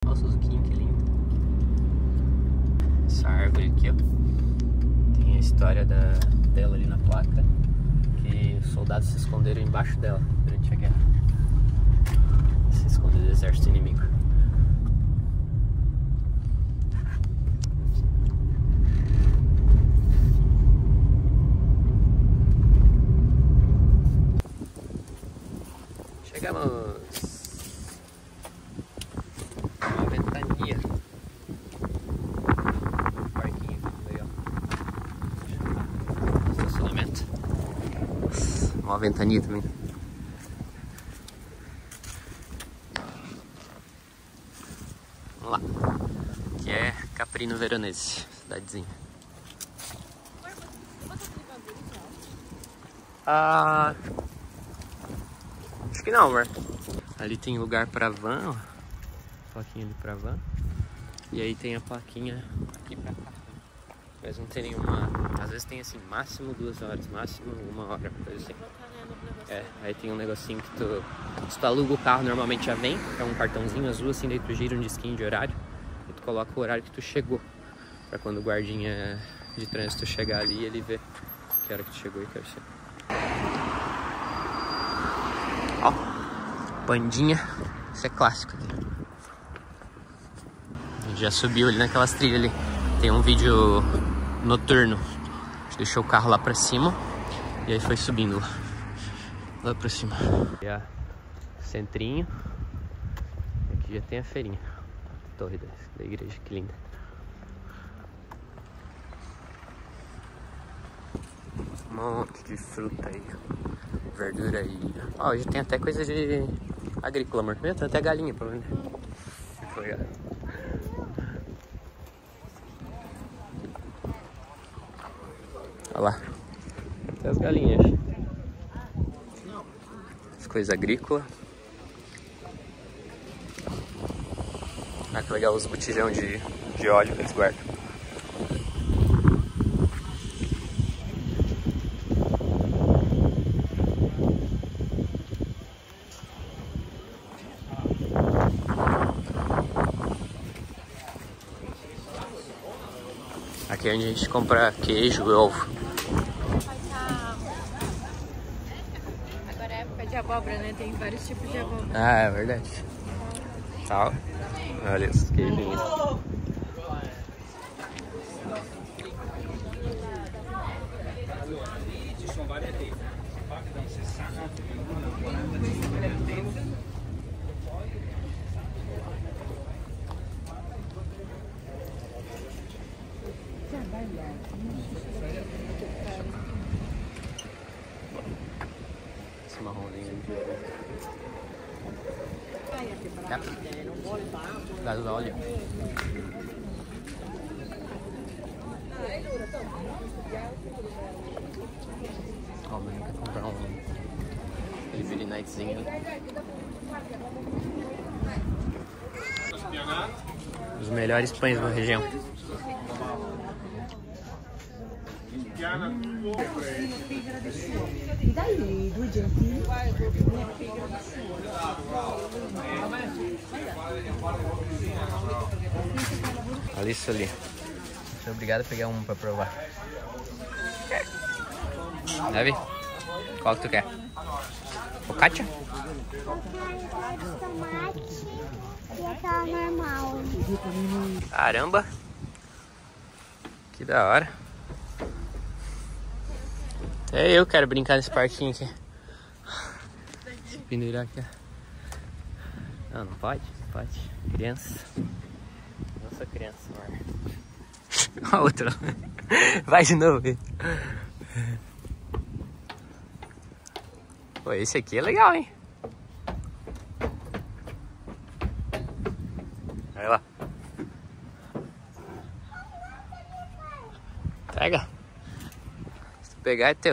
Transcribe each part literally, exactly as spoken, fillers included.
Olha o Suzuquinho, que lindo. Essa árvore aqui, ó, tem a história da, dela ali na placa, que os soldados se esconderam embaixo dela durante a guerra. Se escondeu do exército inimigo. Chegamos! Uma ventania. Parquinho legal. Estacionamento. Uma ventania também. Vamos lá. Aqui é Caprino Veronese, cidadezinha. Ah... Acho que não, amor. Ali tem lugar pra van, ó. Plaquinha ali pra van. E aí tem a plaquinha aqui pra cá. Mas não tem nenhuma... Às vezes tem assim, máximo duas horas, máximo uma hora, coisa assim. É, aí tem um negocinho que tu... Se tu aluga o carro, normalmente já vem. É um cartãozinho azul assim, daí tu gira um disquinho de horário. E tu coloca o horário que tu chegou. Pra quando o guardinha de trânsito chegar ali, ele vê que hora que tu chegou e que hora que chegou. Ó, bandinha, isso é clássico. A gente já subiu ali naquelas trilhas ali. Tem um vídeo noturno. A gente deixou o carro lá pra cima e aí foi subindo lá, lá pra cima. E a centrinho. Aqui já tem a feirinha. A torre da, da igreja, que linda. Um monte de fruta aí. Verdura aí. Ó, hoje tem até coisa de agrícola, amor. Tem até galinha pra vender. Muito legal. Olha lá. Até as galinhas. As coisas agrícolas. Olha que legal os botijão de, de óleo que eles guardam. Aqui é onde a gente compra queijo e ovo. Agora é época de abóbora, né? Tem vários tipos de abóbora. Ah, é verdade. Tal. Olha os queijinhos. Esse marronzinho aqui. Gado da óleo. Ó, o menino quer comprar um delivery nightzinho. Os melhores pães da região. E daí, due gentili? Olha isso ali. Sou obrigado a pegar um pra provar. Deve? Qual que tu quer? Focaccia? Tomate e aquela normal. Caramba! Que da hora. Até eu quero brincar nesse parquinho aqui. Se pendurar aqui. Não, não pode? Não pode. Criança. Não sou criança, amor. A outra. Vai de novo. Pô, esse aqui é legal, hein? Vai lá. Pega. Se tu pegar é teu.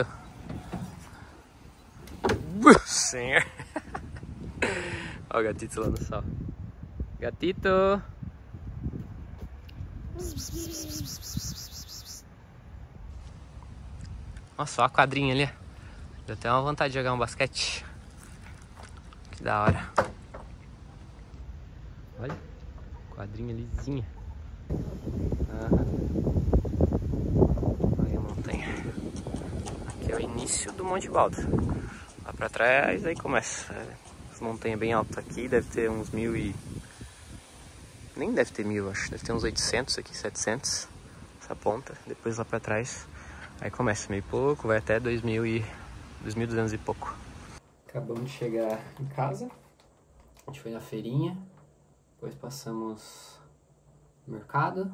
Senhor. Olha o gatito lá no sol. Gatito. Nossa, olha a quadrinha ali. Deu até uma vontade de jogar um basquete. Que da hora. Olha. Quadrinha lisinha. Aham. Olha a montanha. Aqui é o início do Monte Baldo. Lá pra trás aí começa. As montanhas bem altas aqui, deve ter uns mil e... Nem deve ter mil, acho. Deve ter uns oitocentos aqui, setecentos. Essa ponta. Depois lá pra trás, aí começa meio pouco, vai até dois mil e... dois mil e duzentos e pouco. Acabamos de chegar em casa. A gente foi na feirinha. Depois passamos no mercado.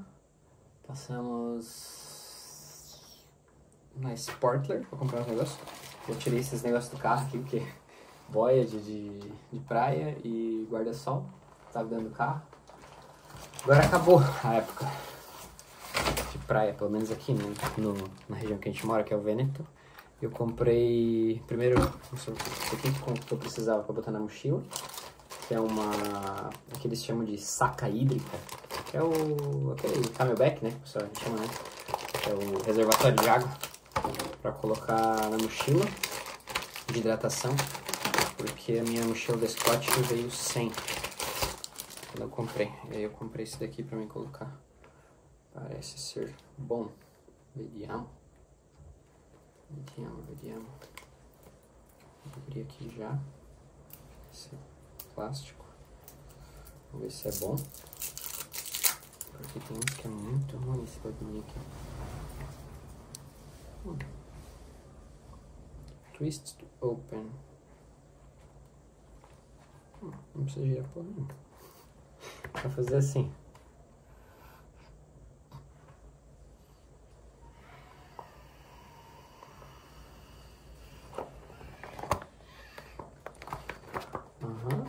Passamos na Sportler pra comprar uns negócios. Eu tirei esses negócios do carro aqui, porque boia de, de, de praia e guarda-sol. Tava dentro do carro. Agora acabou a época de praia, pelo menos aqui no, no, na região que a gente mora, que é o Vêneto. Eu comprei primeiro isso aqui que eu precisava para botar na mochila, que é uma, que eles chamam de saca hídrica, que é o aquele camelback, né, que o pessoal chama, né, que é o reservatório de água para colocar na mochila de hidratação, porque a minha mochila da Scott veio sem quando eu comprei. E aí eu comprei esse daqui para mim colocar. Parece ser bom. Vediamo. Vediamo, vediamo. Vou abrir aqui já. Esse é plástico. Vamos ver se é bom. Porque tem uns que é muito ruim esse bagulho aqui. Hum. Twist to open. Hum, não precisa girar porra nenhuma. Vai fazer assim. Aham.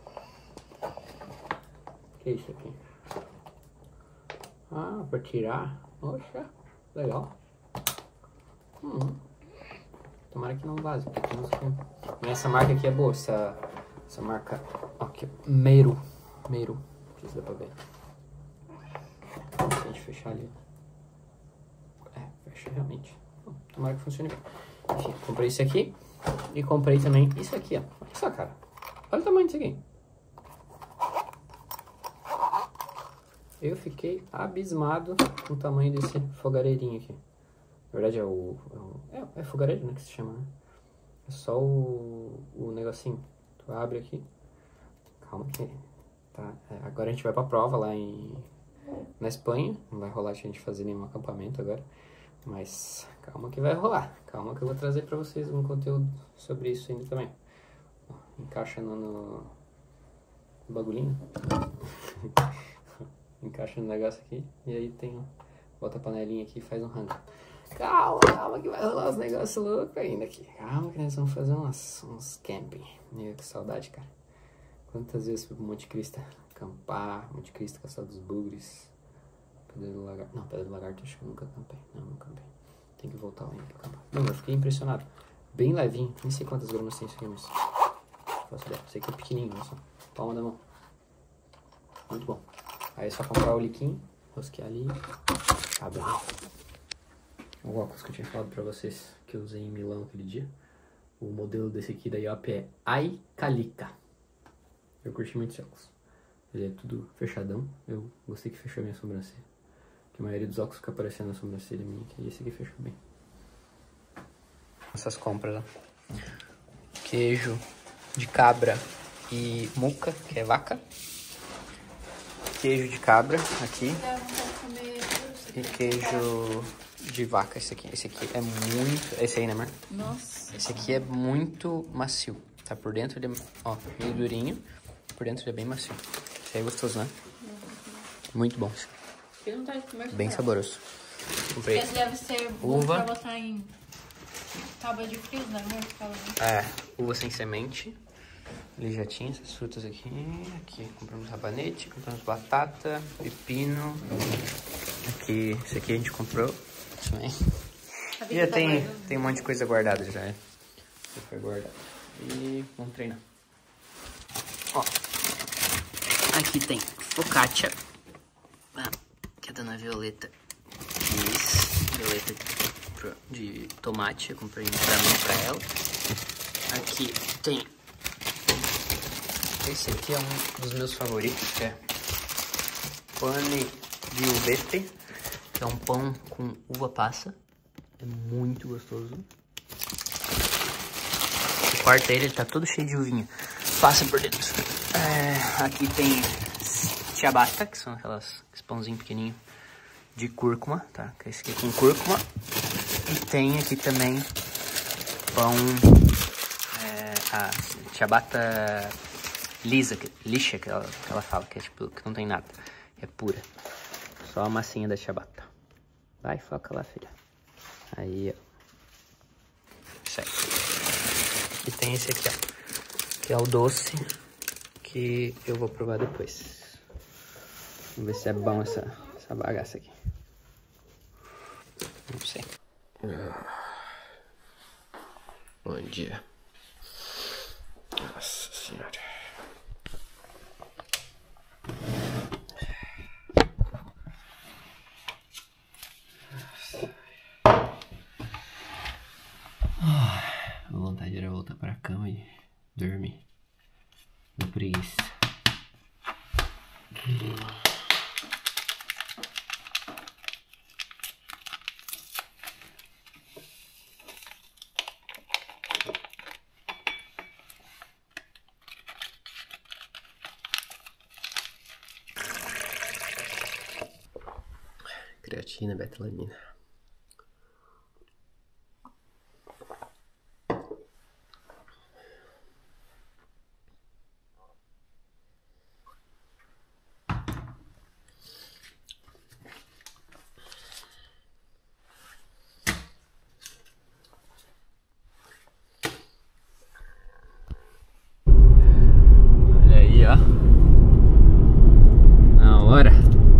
O que é isso aqui? Ah, para tirar. Poxa, legal. Hum. Tomara que não vaze, porque tem uns que... Mas essa marca aqui é boa, essa, essa marca... Aqui, Meru. Meru. Não sei se dá pra ver. Se a gente fechar ali. É, fecha realmente. Bom, tomara que funcione bem. Enfim, comprei isso aqui. E comprei também isso aqui, ó. Olha só, cara. Olha o tamanho disso aqui. Eu fiquei abismado com o tamanho desse fogareirinho aqui. Na verdade é o... É, o, é, é fogareiro, né, que se chama, né? É só o, o negocinho. Tu abre aqui. Calma que... Tá, é, agora a gente vai pra prova lá em... Na Espanha. Não vai rolar a gente fazer nenhum acampamento agora. Mas calma que vai rolar. Calma que eu vou trazer pra vocês um conteúdo sobre isso ainda também. Ó, encaixa no, no... no bagulhinho. Encaixa no negócio aqui. E aí tem, ó. Bota a panelinha aqui e faz um rango. Calma, calma que vai rolar os negócios loucos ainda aqui. Calma que nós vamos fazer umas, uns camping. Meu, que saudade, cara. Quantas vezes fui pro Monte Cristo acampar, Monte Cristo, Caçada dos Bugres, Pedra do Lagarto. Não, Pedra do Lagarto acho que eu nunca acampei. Não, nunca acampei. Tem que voltar lá pra acampar. Não, eu fiquei impressionado. Bem levinho. Nem sei quantas gramas tem isso aqui, mas... Faço ideia. Sei que é pequenininho, olha só. Palma da mão. Muito bom. Aí é só comprar o liquinho, rosquear ali. Abre. O óculos que eu tinha falado pra vocês, que eu usei em Milão aquele dia. O modelo desse aqui da I O P é Aicalica. Eu curti muito esse óculos. Ele é tudo fechadão. Eu gostei que fechou a minha sobrancelha. Porque a maioria dos óculos fica aparecendo na sobrancelha minha. E esse aqui fechou bem. Essas compras, ó. Queijo de cabra e muca, que é vaca. Queijo de cabra aqui. E queijo de vaca, esse aqui. Esse aqui é muito... Esse aí, né, amor? Nossa. Esse aqui é muito macio. Tá por dentro, ele é, ó, meio durinho. Por dentro ele é bem macio. Esse aí é gostoso, né? Muito bom. Bem saboroso. Comprei. Esse deve ser bom uva. pra botar em tábua de frios, né, amor? É, uva sem semente. Ele já tinha essas frutas aqui. Aqui compramos rabanete, compramos batata, pepino. Aqui, esse aqui a gente comprou. Também. E já tem, tem um monte de coisa guardada já, é. Já foi guardado. E vamos treinar. Ó. Aqui tem focaccia. Ah, que é da Ana Violeta. Isso. Violeta de tomate. Eu comprei um pra mim e pra ela. Aqui tem... Esse aqui é um dos meus favoritos, que é pane de uvete, que é um pão com uva passa. É muito gostoso. Você corta ele, ele tá todo cheio de uvinha. Passa por dentro. É, aqui tem ciabatta, que são aquelas, aqueles pãozinhos pequenininhos de cúrcuma, tá? Que é esse aqui com cúrcuma. E tem aqui também pão, é, a ciabatta lisa, que, lixa, que ela, que ela fala, que é tipo, que não tem nada. É pura. Só a massinha da ciabatta. Vai, foca lá, filha. Aí, ó. Certo. E tem esse aqui, ó. Que é o doce, que eu vou provar depois. Vamos ver se é bom essa, essa bagaça aqui. Não sei. Bom dia. Nossa senhora. A vontade era voltar pra cama e dormir. Deu preguiça. Creatina, betalanina. Olha aí, ó. Na hora.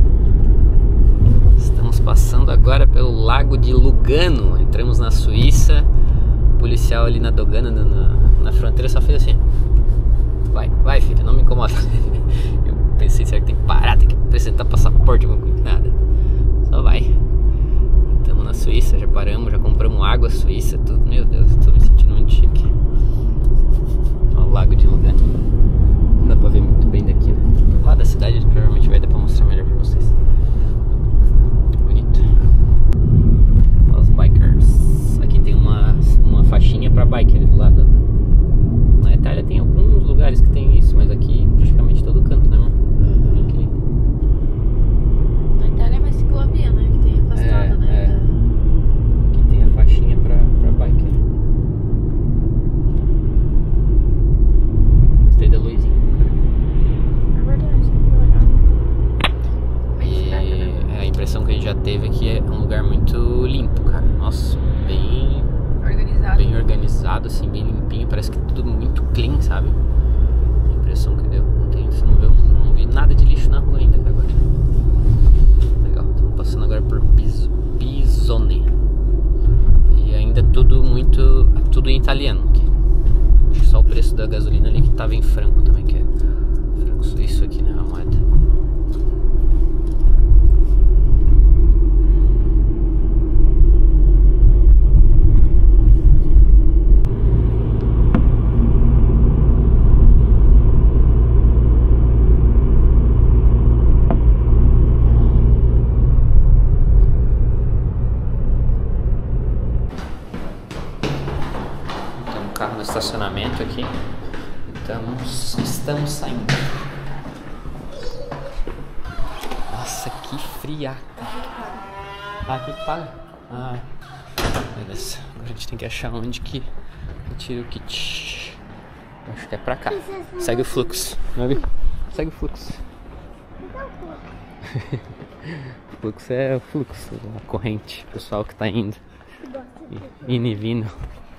Passando agora pelo Lago de Lugano. Entramos na Suíça. O policial ali na Dogana, na, na fronteira, só fez assim: vai, vai filho, não me incomoda. Eu pensei, será que tem que parar, tem que apresentar passaporte, nada. Só vai. Estamos na Suíça, já paramos, já compramos água suíça, tudo. Meu Deus, estou me sentindo muito chique. Olha o Lago de Lugano. Não dá pra ver muito bem daqui, né? Lá da cidade provavelmente vai dar pra mostrar melhor pra vocês. Faixinha para bike ali do lado. Na Itália tem alguns lugares que tem isso, mas aqui praticamente todo canto, né, amor? Uhum. Aqui. Na Itália é mais ciclovia, né? Que tem afastada, é, né? É. Aqui tem a faixinha para para bike. Gostei da luzinha, cara. É verdade, e a impressão que a gente já teve é que é um lugar muito limpo, cara. Nossa, bem bem organizado, assim, bem limpinho, parece que tudo muito clean, sabe? A impressão que deu. Não tem, você não viu, não vi nada de lixo na rua ainda até agora. Legal, estamos passando agora por Bis, Bisone. E ainda tudo muito, tudo em italiano aqui. Acho que só o preço da gasolina ali que tava em franco também, que é franco suíço aqui, né? A moeda. Carro no estacionamento aqui. Estamos, estamos saindo. Nossa, que friaca. Ah, aqui paga. Ah, beleza. Agora a gente tem que achar onde que eu tiro o kit. Acho que é pra cá. Segue o fluxo. Não viu? Segue o fluxo. O fluxo é o fluxo, a corrente. O pessoal que tá indo. Indo e vindo.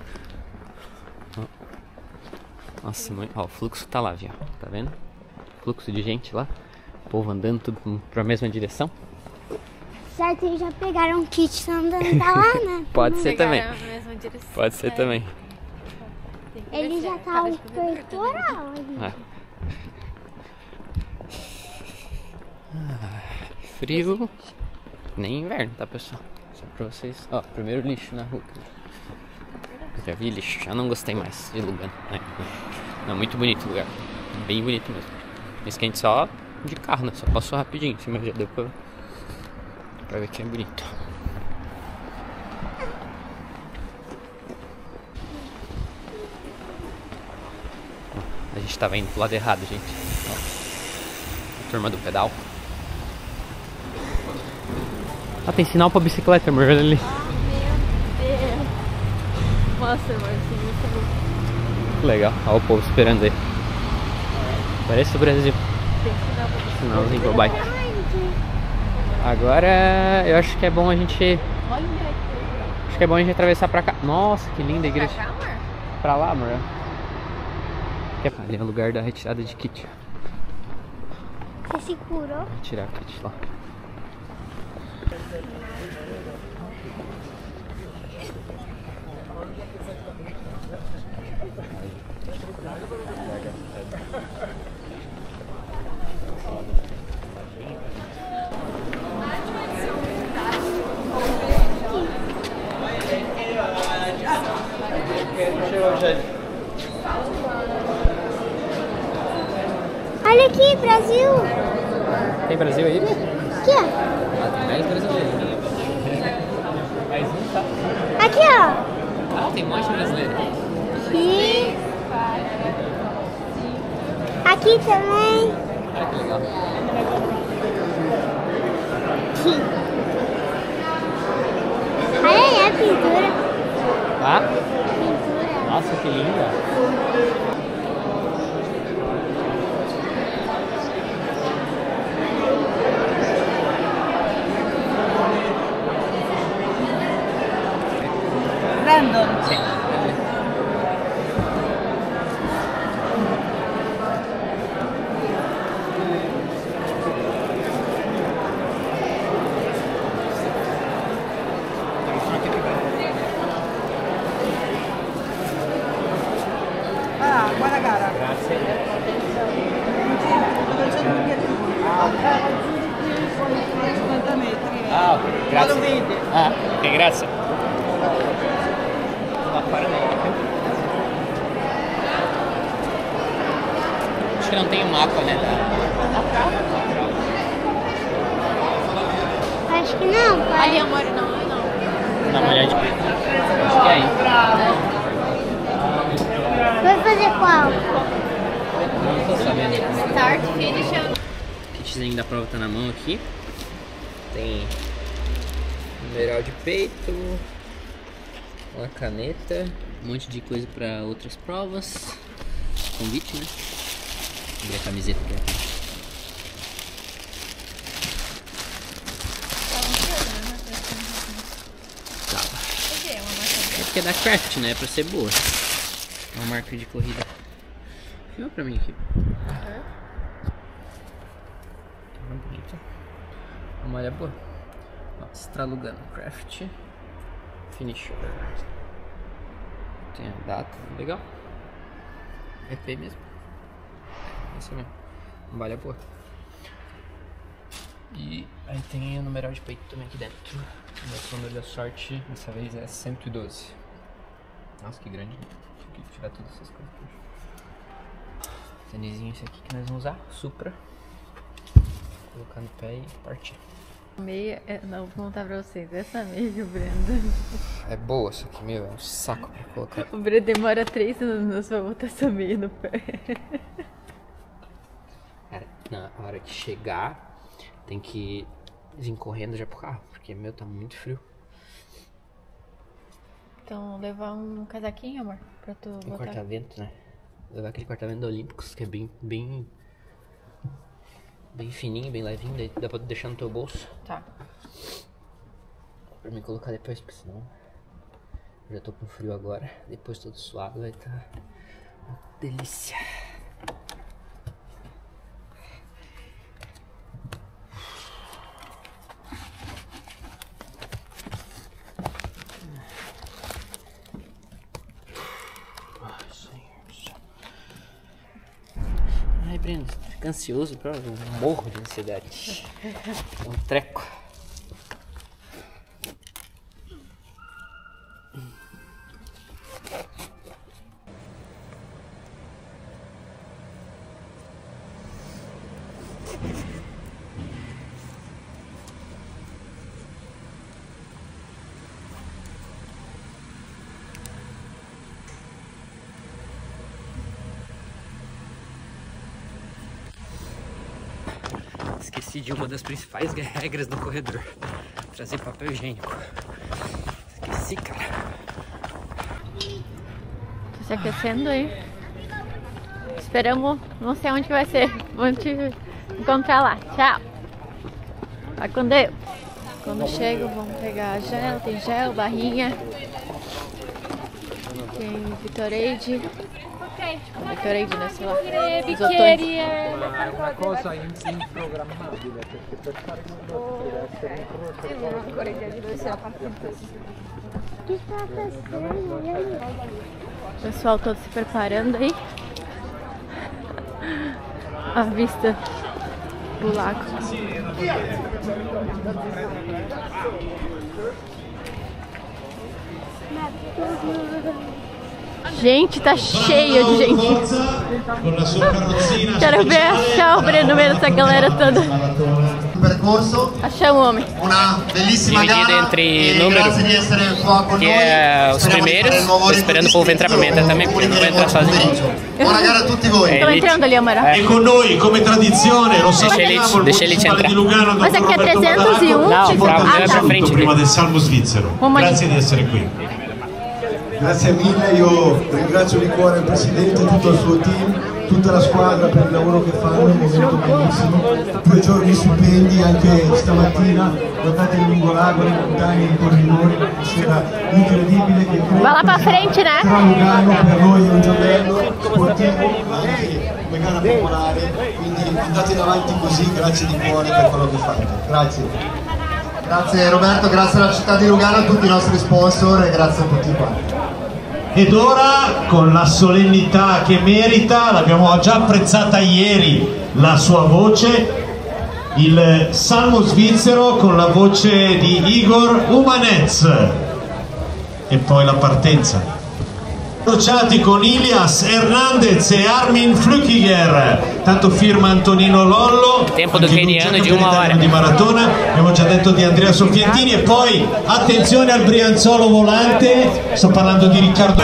Nossa, ó, o fluxo tá lá, viu? Tá vendo? Fluxo de gente lá. O povo andando tudo pra mesma direção. Certo, eles já pegaram o kit andando pra lá, né? Pode ser também. Na mesma direção. Pode ser é. também. Ele já tá o peitoral ali. Ah. Ah, frio. Nem inverno, tá, pessoal? Só pra vocês. Ó, primeiro lixo na rua. Já vi lixo, já não gostei mais de Lugano, né? Não, muito bonito o lugar. Bem bonito mesmo. Isso que a gente só de carro, né? Só passou rapidinho, assim, mas já deu pra, pra ver que é bonito. A gente tava indo pro lado errado, gente. Ó, a turma do pedal. Ah, tem sinal pra bicicleta, amor, olha ali. Ah, meu Deus. Mostra, Marcinho. Legal, olha o povo esperando aí. Parece o Brasil. Tem sinal pra você. Sinalzinho pro bike. Agora eu acho que é bom a gente. Olha aqui. Acho que é bom a gente atravessar pra cá. Nossa, que linda a igreja. Pra cá, amor? Pra lá, amor. Ali é o lugar da retirada de kit. Você se curou? Vou tirar o kit lá. Olha aqui, Brasil. Tem Brasil aí? Aqui, ó. Ah, tem dez brasileiros. Mais um, tá? Aqui, ó. Ah, tem um monte de brasileiro. Aqui. Aqui também. Ah, que legal. Aqui. Olha aí a pintura. Ah? Pintura. Nossa, que linda. Brandon. Sim. Ah, guarda gara. Grazie. cinquanta metri. Ah, ok. Ma lo Grazie. vede? Ah, ok, grazie. Lá fora não. Acho que não tem o mapa, né? Acho que não, pai. Ali, amor, não, não. Dá uma olhadinha. Acho que é aí. Vai fazer qual? Não tô sabendo. Start, finish. O kitzinho da prova tá na mão aqui. Tem numeral de peito, uma caneta, um monte de coisa pra outras provas. Convite, né? Vou abrir a camiseta aqui. Tava. É porque é da Craft, né? É pra ser boa. É uma marca de corrida. Filma pra mim aqui. Tá bonito. Uma malha boa. Nossa, Estralugano Craft Finisher. Tem a data, legal. É P mesmo. É isso mesmo. Uma malha boa. E aí tem o numeral de peito também aqui dentro. O meu número da sorte dessa vez é cento e doze. Nossa, que grande. Tive que tirar todas essas coisas aqui. Tênisinho esse aqui que nós vamos usar. Supra. Colocar no pé e partir. Meia, é, não, vou contar pra vocês. Essa meia, Brenda. É boa essa aqui, meu. É um saco pra colocar. O Brenda demora três anos pra botar essa meia no pé. Cara, na hora de chegar, tem que vir correndo já pro carro, porque, meu, tá muito frio. Então, levar um casaquinho, amor, pra tu Um botar. corta-vento, né? Vou levar aquele corta-vento da Olímpicos, que é bem, bem, bem fininho, bem levinho, daí dá pra deixar no teu bolso. Tá. Pra me colocar depois, porque senão eu já tô com frio agora. Depois todo suado vai tá uma delícia. Ai, Brenda, fica ansioso, pra eu morro de ansiedade. É um treco. esqueci de uma das principais regras do corredor: trazer papel higiênico. Esqueci, cara. Tô se aquecendo aí. Esperamos, não sei onde que vai ser. Vamos te encontrar lá. Tchau. Vai com Deus. Quando chego, vamos pegar gel. Tem gel, barrinha. Tem Vitorade. Vitorade, né? Sei lá. Bicchieri. Una cosa improgrammabile perché per fare quello deve essere incrocio. Io non ho ancora idea di dove sia la parte. Que está passando? O pessoal todo se preparando aí. A vista do lago. Gente, tá cheio de gente. Quero ver achar o Breno no meio dessa galera toda. Achamos o homem. Dividido entre número, que é os primeiros. Tô esperando o povo entrar pra mim entrar também, porque não vai entrar sozinho. Buona gara a tutti voi. Tô entrando ali, Amara. E con noi, come tradizione, lo sappiamo, il municipale di Lugano. Mas aqui é trezentos e um. Não, pra, Ah, pra tá. frente. Prima del Salmo svizzero. Grazie di essere qui. Grazie mille, io ringrazio di cuore il Presidente, tutto il suo team, tutta la squadra per il lavoro che fanno, un momento bellissimo, due giorni stupendi anche stamattina, guardate il lungolago, le montagne, i corridori, un'atmosfera incredibile che Vai lá pra frente, né? tra Lugano per noi è un gioiello sportivo, ma anche come gara popolare, quindi andate avanti così, grazie di cuore per quello che fate, grazie. Grazie Roberto, grazie alla città di Lugano, a tutti i nostri sponsor e grazie a tutti quanti. Ed ora, con la solennità che merita, l'abbiamo già apprezzata ieri la sua voce, il Salmo svizzero con la voce di Igor Umanez e poi la partenza. Associati con Ilias Hernandez e Armin Flückiger, tanto firma Antonino Lollo, Tempo do keniano di una ora di maratona, abbiamo già detto di Andrea Soffientini e poi attenzione al Brianzolo volante, sto parlando di Riccardo.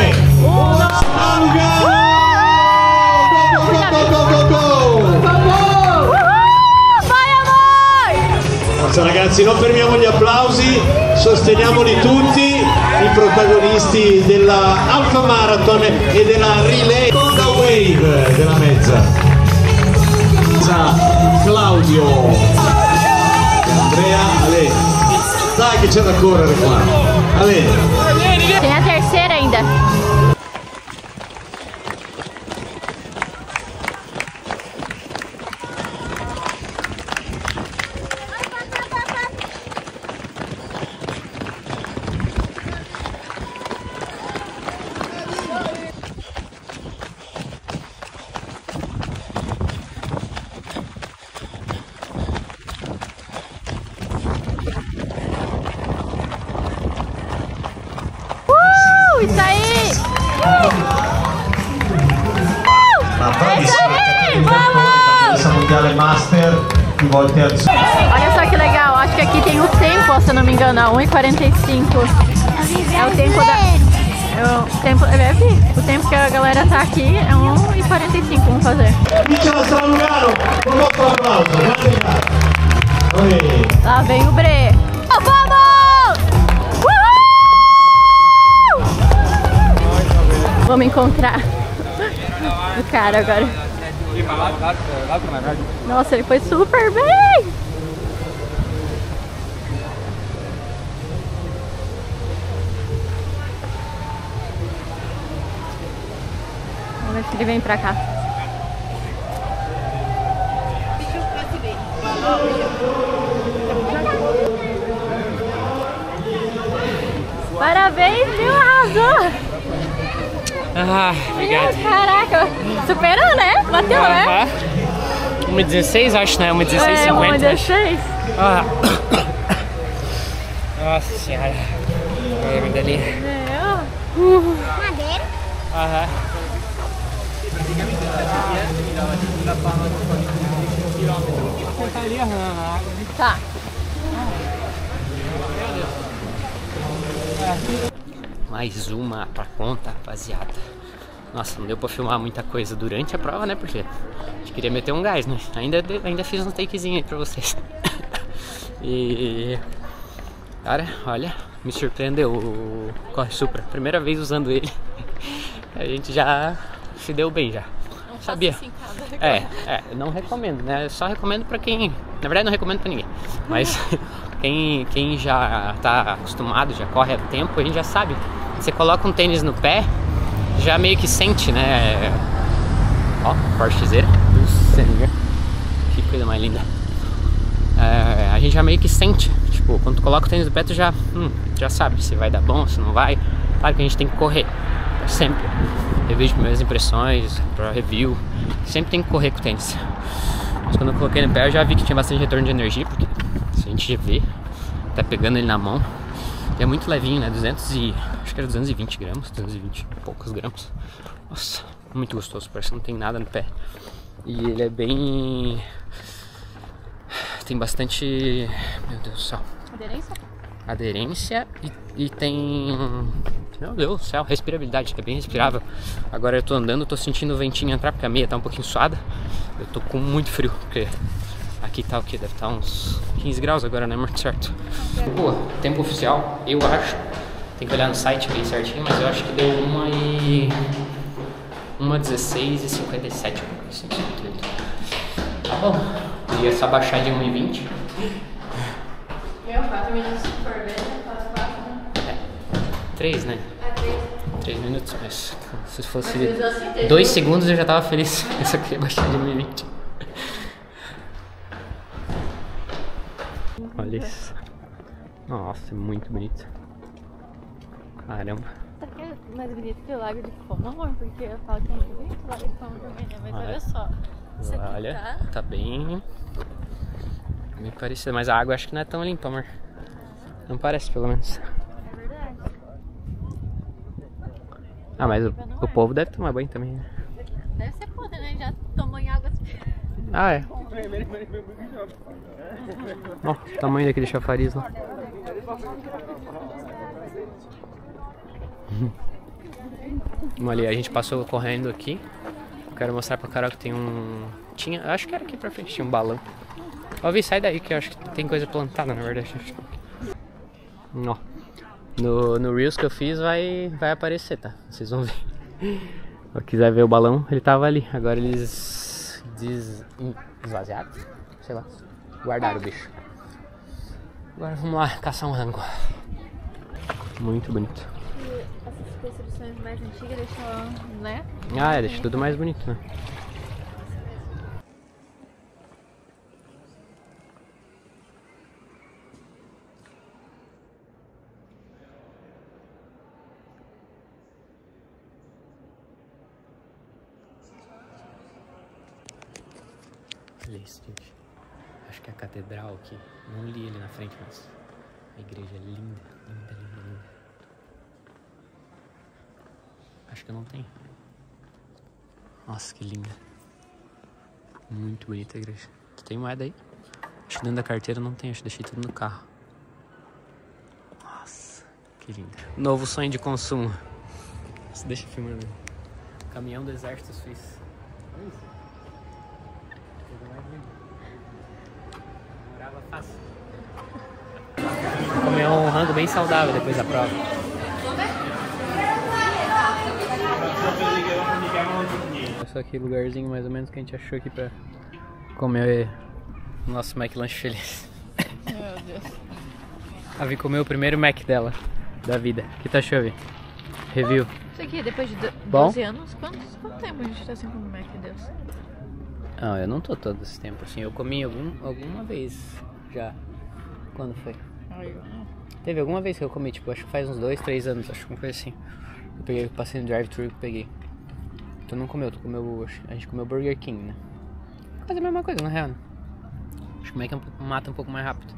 Forza ragazzi, non fermiamo gli applausi, sosteniamoli tutti, i protagonisti della Alfa Marathon e della Relay Honda Wave della mezza. Claudio, Andrea, Ale, dai che c'è da correre qua. Ale. Tem a terceira ainda. Isso aí! Ma bravissima, campionessa mondiale master, più volte al sud. Olha só que legal, acho que aqui tem o tempo, se eu não me engano, a um e quarenta e cinco. É o tempo da... É o tempo, é, o tempo que a galera tá aqui é um e quarenta e cinco, vamos fazer. Vincenzo Lugano, un nostro applauso, grande. Lá vem o Bre. Oh, vamos! Vamos encontrar o cara agora. Nossa, ele foi super bem! Vamos ver se ele vem pra cá. Parabéns, viu? Arrasou! Ah, obrigado. Caraca, superou, né? Bateu, né? uma e dezesseis, acho, né? uma e dezesseis, É, cinquenta. uma e dezesseis. Ah. Nossa senhora. Lembra dali. Madeira? Aham. Tá. Mais uma pra conta, rapaziada. Nossa, não deu pra filmar muita coisa durante a prova, né? Porque a gente queria meter um gás, né? Ainda, ainda fiz um takezinho aí pra vocês. E... Cara, olha, me surpreendeu o Corre Supra. Primeira vez usando ele. A gente já se deu bem já. Não sabia. Assim, é, é, não recomendo, né? Só recomendo pra quem... Na verdade não recomendo pra ninguém. Mas quem, quem já tá acostumado, já corre há tempo, a gente já sabe. Você coloca um tênis no pé, já meio que sente, né? Ó, Porschezeira. Que coisa mais linda. É, a gente já meio que sente. Tipo, quando tu coloca o tênis no pé, tu já, hum, já sabe se vai dar bom, se não vai. Claro que a gente tem que correr. Sempre. Review de primeiras impressões, pra review. Sempre tem que correr com o tênis. Mas quando eu coloquei no pé, eu já vi que tinha bastante retorno de energia, porque se a gente vê, tá pegando ele na mão. E é muito levinho, né? duzentos e... Acho que era duzentos e vinte gramas, duzentos e vinte e poucos gramas. Nossa, muito gostoso, parece que não tem nada no pé. E ele é bem... Tem bastante... Meu Deus do céu. Aderência? Aderência e, e tem... Meu Deus do céu, respirabilidade, é bem respirável. Agora eu tô andando, tô sentindo o ventinho entrar, porque a meia tá um pouquinho suada. Eu tô com muito frio, porque aqui tá o que? Deve estar uns quinze graus agora, né, muito certo. Boa, tempo oficial, eu acho. Tem que olhar no site bem certinho, mas eu acho que deu uma e... uma dezesseis e cinquenta e sete. Tá bom. Ia só baixar de uma e vinte. Meu, quatro minutos se for ver, quase quatro, né? É. três, né? É, três. três minutos, mas se fosse dois segundos eu já tava feliz. Eu só queria baixar de uma e vinte. Olha isso. Nossa, é muito bonito. Caramba. Tá mais bonito que o Lago de Como, amor? Porque eu falo que é muito bonito o Lago de Como também, né? Mas olha, olha só. Isso aqui olha, tá... tá bem... bem parecido, mas a água acho que não é tão limpa, amor. Não parece, pelo menos. É verdade. Ah, mas o, o povo deve tomar banho também, né? Deve ser podre, né? Já tomou em água assim. Ah, é. Ó, o tamanho daquele chafariz lá. Ali, a gente passou correndo aqui. Quero mostrar pra Carol que tem um... Tinha... Acho que era aqui pra frente, tinha um balão. Ó, Vi, sai daí que eu acho que tem coisa plantada, na verdade. Ó. No, no Reels que eu fiz vai, vai aparecer, tá? Vocês vão ver. Se quiser ver o balão, ele tava ali. Agora eles des... esvaziaram? Sei lá. Guardaram o bicho. Agora vamos lá caçar um rango. Muito bonito. E essas construções mais antigas deixam, né? Ah, é, deixa tudo mais bonito, né? Olha isso, gente. Acho que é a catedral aqui. Não li ali na frente, mas a igreja é linda, linda, linda, linda. Acho que eu não tenho. Nossa, que linda. Muito bonita a igreja. Tu tem moeda aí? Acho que dentro da carteira não tem, acho que deixei tudo no carro. Nossa, que linda. Novo sonho de consumo. Nossa, deixa eu filmar. Caminhão do exército suíço. Olha isso. Morava fácil. Vou comer um rango bem saudável depois da prova. Esse aqui lugarzinho mais ou menos que a gente achou aqui pra comer o nosso Mac Lanche feliz. Meu Deus. A Vi comeu o primeiro Mac dela, da vida. O que tu achou, Vi? Review. Isso aqui, depois de Bom? doze anos, quantos, quanto tempo a gente tá sem comer Mac, Deus? Não, eu não tô todo esse tempo assim. Eu comi algum, alguma vez já. Quando foi? Ai, eu não. Teve alguma vez que eu comi, tipo, acho que faz uns dois, três anos, acho que uma coisa assim. Eu peguei, passei no drive-thru e peguei. Tu não comeu, tu comeu, a gente comeu Burger King, né? Quase a mesma coisa, na real, né? Acho que o Mac é um, mata um pouco mais rápido.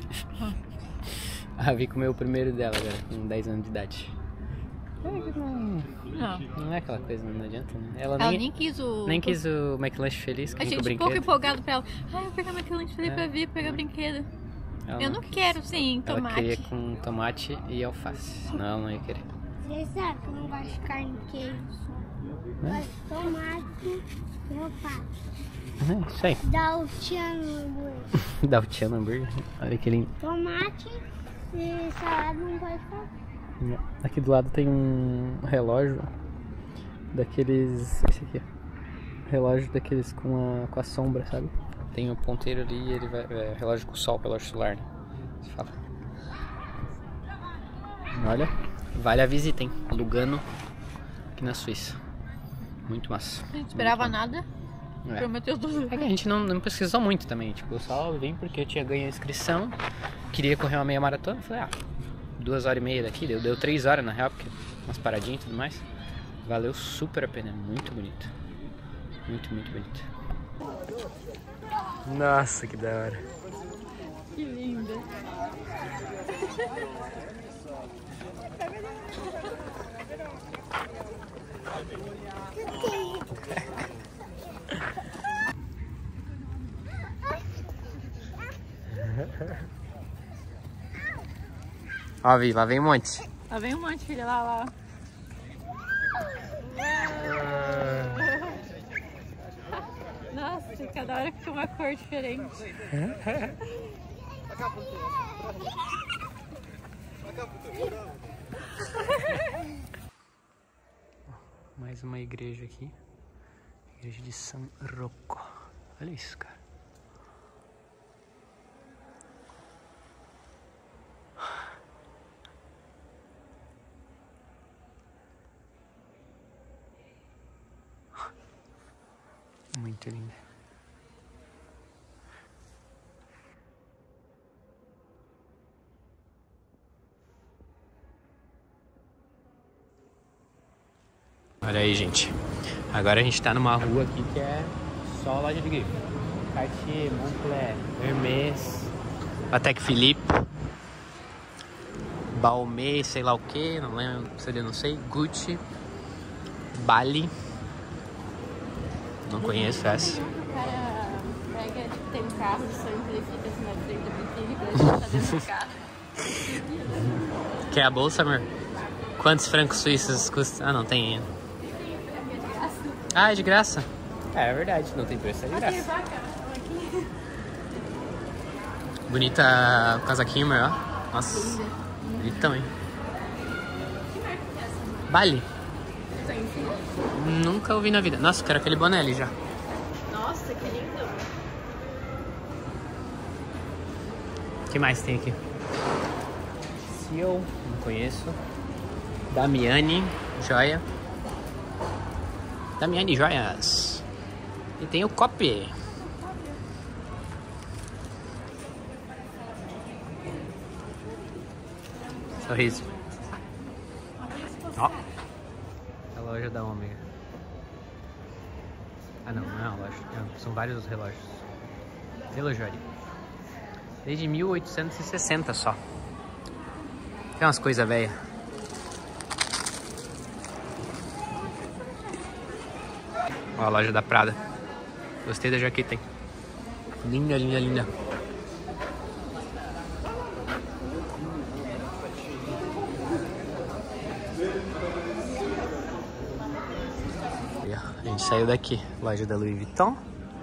A Vi comeu o primeiro dela agora, com dez anos de idade. É, não, Não. não é aquela coisa, não adianta, né? Ela, Ela nem, nem quis o... nem quis o McLanche feliz, A com o gente um brinquedo. pouco empolgado pra ela. Ai, eu vou pegar McLanche feliz É. pra vir, pegar brinquedo. Ela Eu não quis. quero, sim, Ela tomate. queria com tomate e alface, senão ela não ia querer. Você sabe que eu não gosto de carne e queijo. Né? Tomate e alface. É isso aí. Daltiano hambúrguer. Daltiano hambúrguer. Olha que lindo. Tomate e salada não pode faltar. Aqui do lado tem um relógio daqueles. Esse aqui. Relógio daqueles com a, com a sombra, sabe? Tem um ponteiro ali e ele vai. É relógio com o sol, relógio solar, né? Você fala. Olha, vale a visita, hein? Lugano aqui na Suíça. Muito massa. Não esperava nada. É. Prometeu tudo. É que a gente não, não pesquisou muito também. Tipo, eu só vim porque eu tinha ganho a inscrição. Queria correr uma meia maratona. Falei, ah, duas horas e meia daqui. Deu, deu três horas na real, porque umas paradinhas e tudo mais. Valeu super a pena. Muito bonito. Muito, muito bonito. Nossa, que da hora. Que linda. Ó, Vi, lá vem um monte. Lá vem um monte, filha, lá, lá. Nossa, cada hora fica uma cor diferente. Mais uma igreja aqui. Igreja de San Rocco. Olha isso, cara. Muito linda. Olha aí, gente. Agora a gente tá numa rua aqui que é só loja de grife. Cartier, Moncler, Hermès, Patek Philippe, Balmain, sei lá o que, não lembro, se eu não sei, Gucci, Bali. Não conheço essa. O cara pega, tipo, tem um carro de sonho que ele fica assim na frente da biquíni pra gente tá dentro do carro. Quer a bolsa, amor? Quantos francos suíços custa? Ah, não tem. Ah, é de graça? É, é verdade, não tem preço, é de graça. Bonita casaquinho, amor, ó. Nossa, bonitão, hein? Bali? Nunca ouvi na vida. Nossa, quero aquele boné ali já. Nossa, que lindo. O que mais tem aqui? Seal, não conheço. Damiani, joia. Damiani Joias. E tem o Copy. Sorriso. Ó. A loja da Ômega. Ah não, não é uma loja. São vários relógios. Relojoaria. Desde mil oitocentos e sessenta só. Tem umas coisas velhas. Ó, a loja da Prada. Gostei da jaqueta, hein? Linda, linda, linda. A gente saiu daqui. Loja da Louis Vuitton.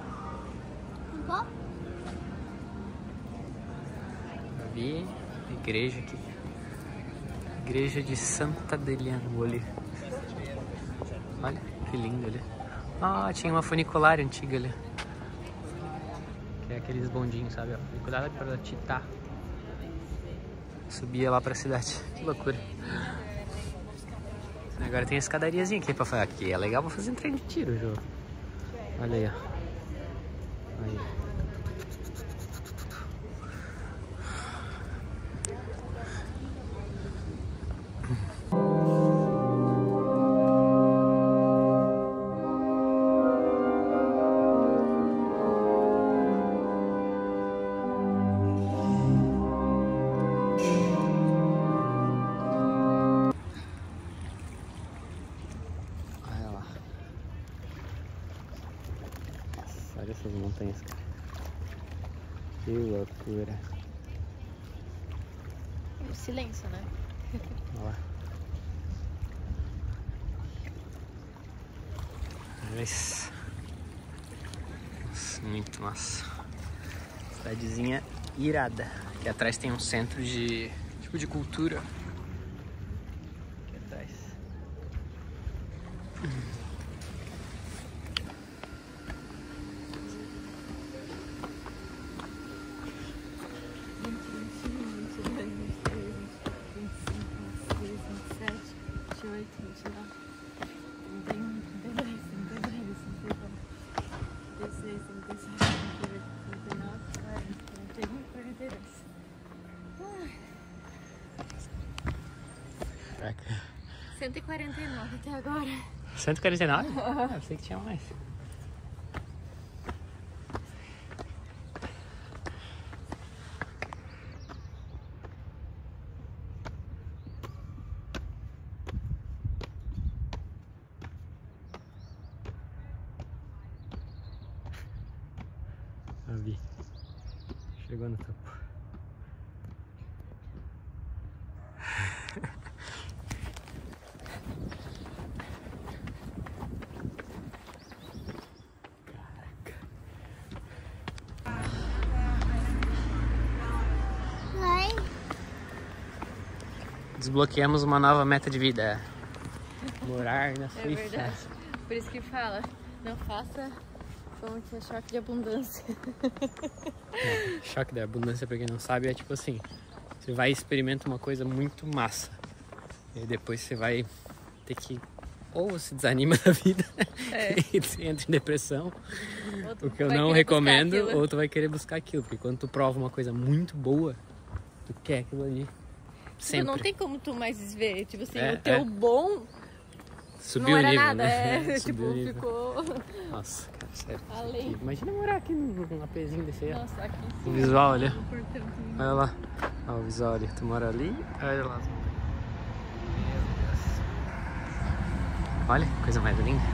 Vi igreja aqui. Igreja de Santa Deliano ali. Olha que lindo ali. Ah, tinha uma funicular antiga ali. Que é aqueles bondinhos, sabe? Funicular para Titá. Subia lá pra cidade. Que loucura. Agora tem a escadariazinha aqui pra fazer. Aqui é legal pra fazer um trem de tiro, Jô. Olha aí, ó. Aí. Olha essas montanhas, cara. Que loucura. O silêncio, né? Olha lá. Mas... Nossa, muito massa. Cidadezinha irada. Aqui atrás tem um centro de tipo de cultura. Aqui atrás. cento e quarenta e nove até agora. cento e quarenta e nove? Ah, eu sei que tinha mais. A Vi chegou no topo. Desbloqueamos uma nova meta de vida. Morar na Suíça. É verdade. Por isso que fala, não faça como que é choque de abundância. É, choque de abundância, pra quem não sabe, é tipo assim, você vai e experimenta uma coisa muito massa. E aí depois você vai ter que... Ou você desanima da vida é. e você entra em depressão, o que eu não recomendo, ou tu vai querer buscar aquilo. Porque quando tu prova uma coisa muito boa, tu quer aquilo ali. Sempre. Não tem como tu mais ver, tipo assim, é, o teu é. bom subiu não o era nível, nada, né? é, tipo, nível. ficou... Nossa, cara, sério. Além. Imagina morar aqui num apezinho desse aí, ó. Nossa, aqui sim. O visual, olha. Olha lá. Olha o visual ali. Tu mora ali, olha lá. Meu Deus. Olha, que coisa mais linda.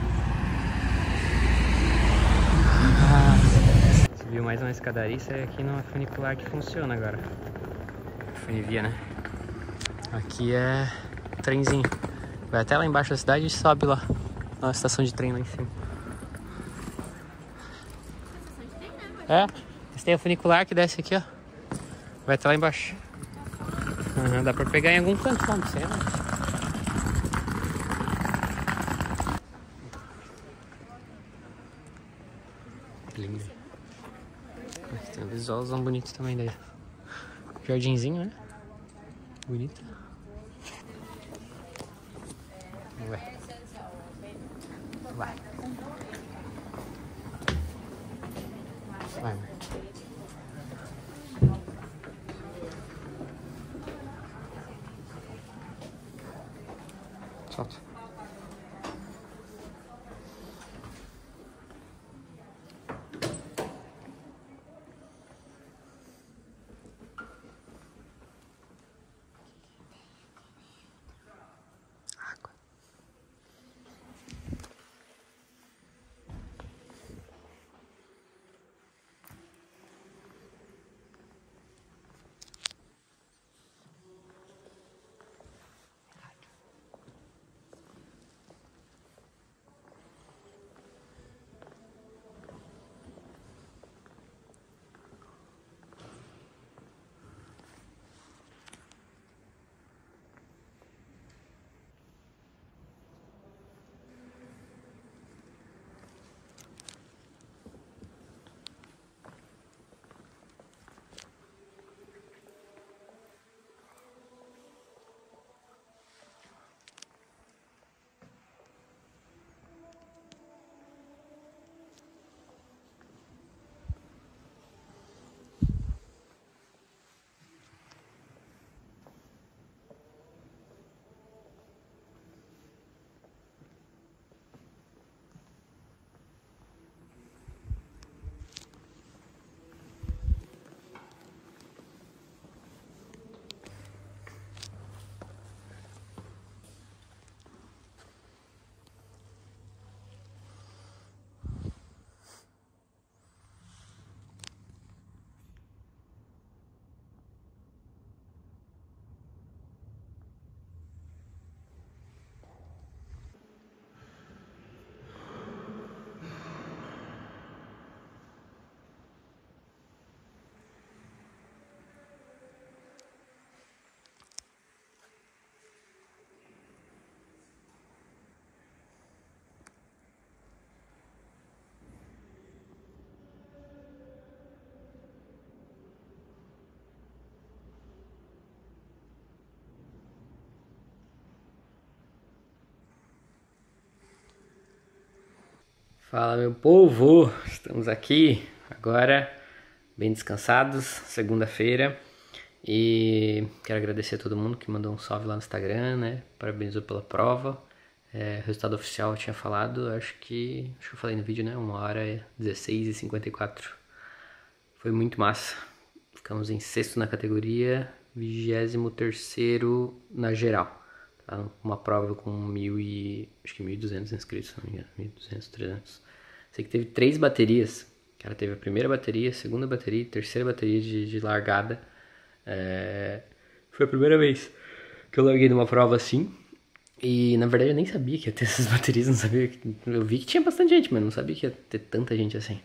Ah, subiu mais uma escadaria, isso é aqui numa funicular que funciona agora. Funivia, né? Aqui é trenzinho. Vai até lá embaixo da cidade e sobe lá. Na estação de trem lá em cima. É, mas tem a funicular que desce aqui, ó. Vai até lá embaixo. Uhum, dá pra pegar em algum canto lá, não sei, né? Lindo. Aqui tem um visualzão bonito também daí. Jardinzinho, né? Bonito. Ué. Vai. Vai, mãe. Solta. Água. Fala, meu povo, estamos aqui agora bem descansados, segunda-feira, e quero agradecer a todo mundo que mandou um salve lá no Instagram, né, parabenizou pela prova. É, resultado oficial eu tinha falado, acho que, acho que eu falei no vídeo, né, uma hora dezesseis e cinquenta e quatro, foi muito massa, ficamos em sexto na categoria, vigésimo terceiro na geral. Uma prova com mil e, acho que mil e duzentos inscritos, se não me engano, mil e duzentos, trezentos. Sei que teve três baterias. Cara, teve a primeira bateria, a segunda bateria, a terceira bateria de, de largada. É... Foi a primeira vez que eu larguei numa prova assim. E na verdade eu nem sabia que ia ter essas baterias, não sabia. Que... Eu vi que tinha bastante gente, mas não sabia que ia ter tanta gente assim.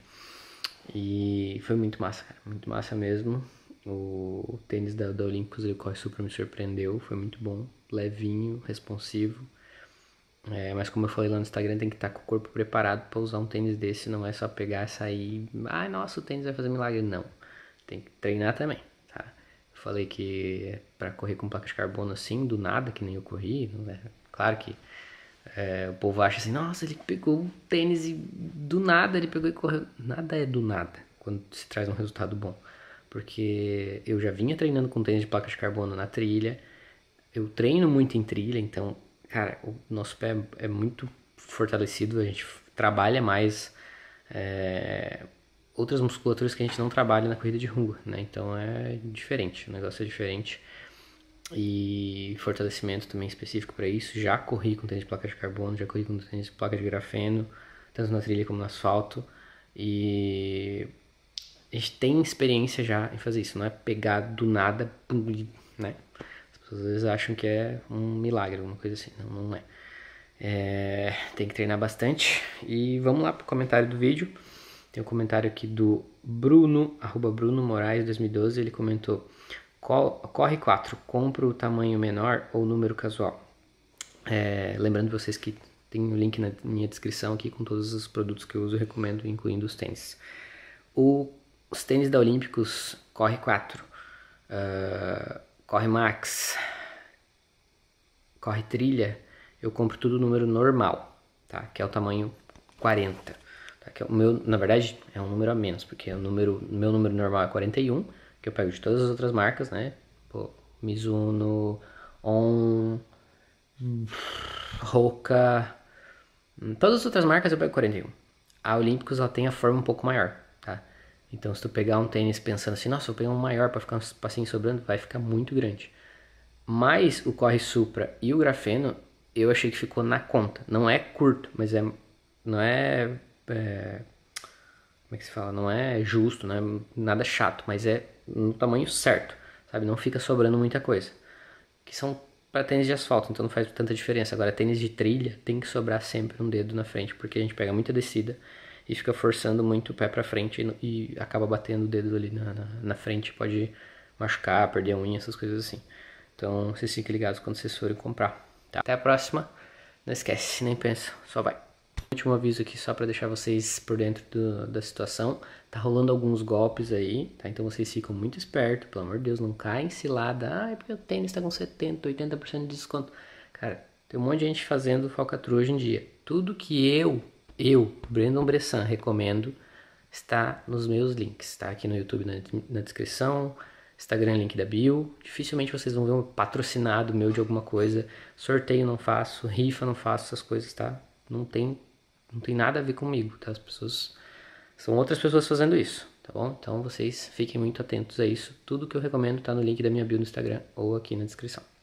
E foi muito massa, cara, muito massa mesmo. O tênis da, da Olympus, ele corre super, me surpreendeu, foi muito bom, levinho, responsivo, é, mas como eu falei lá no Instagram, tem que estar com o corpo preparado para usar um tênis desse, não é só pegar e sair, ai nossa, o tênis vai fazer milagre, não, tem que treinar também, tá? Eu falei que para correr com placa de carbono assim, do nada, que nem eu corri, né? Claro que é, o povo acha assim, nossa, ele pegou um tênis e do nada ele pegou e correu, nada é do nada quando se traz um resultado bom. Porque eu já vinha treinando com tênis de placa de carbono na trilha, eu treino muito em trilha, então, cara, o nosso pé é muito fortalecido, a gente trabalha mais é, outras musculaturas que a gente não trabalha na corrida de rua, né? Então é diferente, o negócio é diferente. E fortalecimento também específico para isso, já corri com tênis de placa de carbono, já corri com tênis de placa de grafeno, tanto na trilha como no asfalto, e... a gente tem experiência já em fazer isso, não é pegar do nada, né? As pessoas às vezes acham que é um milagre, alguma coisa assim, não, não é. é. Tem que treinar bastante. E vamos lá pro comentário do vídeo. Tem um comentário aqui do Bruno, arroba Bruno Moraes dois mil e doze, ele comentou: corre quatro, compro o tamanho menor ou número casual? É, lembrando vocês que tem o um link na minha descrição aqui com todos os produtos que eu uso e recomendo, incluindo os tênis. O Os tênis da Olímpicos corre quatro, uh, corre max, corre trilha, eu compro tudo número normal, tá? Que é o tamanho quarenta. Tá? Que é o meu, na verdade é um número a menos, porque o número, meu número normal é quarenta e um, que eu pego de todas as outras marcas, né? Pô, Mizuno, On, Hoka, todas as outras marcas eu pego quarenta e um. A Olímpicos ela tem a forma um pouco maior, tá? Então, se tu pegar um tênis pensando assim, nossa, eu pegar um maior para ficar um espacinho sobrando, vai ficar muito grande. Mas o Corre Supra e o grafeno, eu achei que ficou na conta. Não é curto, mas é, não é, é como é que se fala? Não é justo, não é nada chato, mas é no tamanho certo, sabe? Não fica sobrando muita coisa. Que são para tênis de asfalto, então não faz tanta diferença. Agora, tênis de trilha tem que sobrar sempre um dedo na frente, porque a gente pega muita descida e fica forçando muito o pé pra frente e, e acaba batendo o dedo ali na, na, na frente, pode machucar, perder a unha, essas coisas assim. Então vocês fiquem ligados quando vocês forem comprar, tá? Até a próxima, não esquece, nem pensa, só vai. Último aviso aqui só pra deixar vocês por dentro do, da situação, tá rolando alguns golpes aí, tá? Então vocês ficam muito espertos, pelo amor de Deus, não caem em cilada, ah, é porque o tênis tá com setenta, oitenta por cento de desconto. Cara, tem um monte de gente fazendo falcatrua hoje em dia. Tudo que eu... Eu, Brandon Bressan, recomendo, está nos meus links, está aqui no YouTube na, na descrição, Instagram, link da bio. Dificilmente vocês vão ver um patrocinado meu de alguma coisa, sorteio não faço, rifa não faço, essas coisas, tá? Não tem, não tem nada a ver comigo, tá? As pessoas, são outras pessoas fazendo isso, tá bom? Então vocês fiquem muito atentos a isso. Tudo que eu recomendo tá no link da minha bio no Instagram ou aqui na descrição.